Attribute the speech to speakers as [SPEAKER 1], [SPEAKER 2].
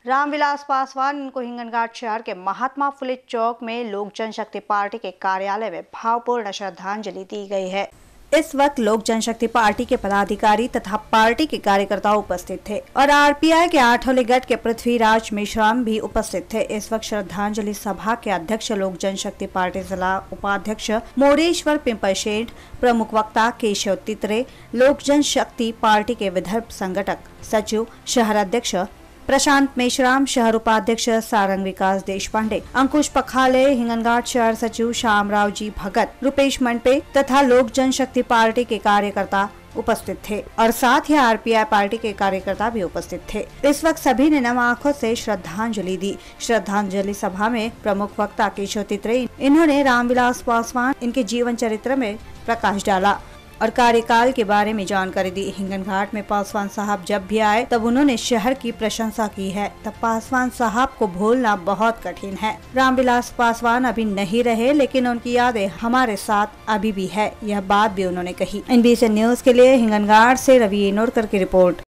[SPEAKER 1] रामविलास पासवान इनको हिंगनघाट शहर के महात्मा फुले चौक में लोक जनशक्ति पार्टी के कार्यालय में भावपूर्ण श्रद्धांजलि दी गई है। इस वक्त लोक जनशक्ति पार्टी के पदाधिकारी तथा पार्टी के कार्यकर्ता उपस्थित थे और आरपीआई के आठौली गढ़ के पृथ्वीराज मेश्राम भी उपस्थित थे। इस वक्त श्रद्धांजलि सभा के अध्यक्ष लोक जनशक्ति पार्टी जिला उपाध्यक्ष मोरेश्वर पिंपलशेठ, प्रमुख वक्ता केशव तितरे, लोक जनशक्ति पार्टी के विदर्भ संगठक सचिव शहर अध्यक्ष प्रशांत मेश्राम, शहर उपाध्यक्ष सारंग विकास देशपांडे, अंकुश पखाले, हिंगनघाट शहर सचिव श्यामराव जी भगत, रुपेश मंडपे तथा लोक जनशक्ति पार्टी के कार्यकर्ता उपस्थित थे और साथ ही आरपीआई पार्टी के कार्यकर्ता भी उपस्थित थे। इस वक्त सभी ने नम आंखों से श्रद्धांजलि दी। श्रद्धांजलि सभा में प्रमुख वक्ता केशव तितरे इन्होंने रामविलास पासवान इनके जीवन चरित्र में प्रकाश डाला और कार्यकाल के बारे में जानकारी दी। हिंगनघाट में पासवान साहब जब भी आए तब उन्होंने शहर की प्रशंसा की है। तब पासवान साहब को भूलना बहुत कठिन है। रामविलास पासवान अभी नहीं रहे लेकिन उनकी यादें हमारे साथ अभी भी है, यह बात भी उन्होंने कही। NBC न्यूज के लिए हिंगनघाट से रवि नोरकर की रिपोर्ट।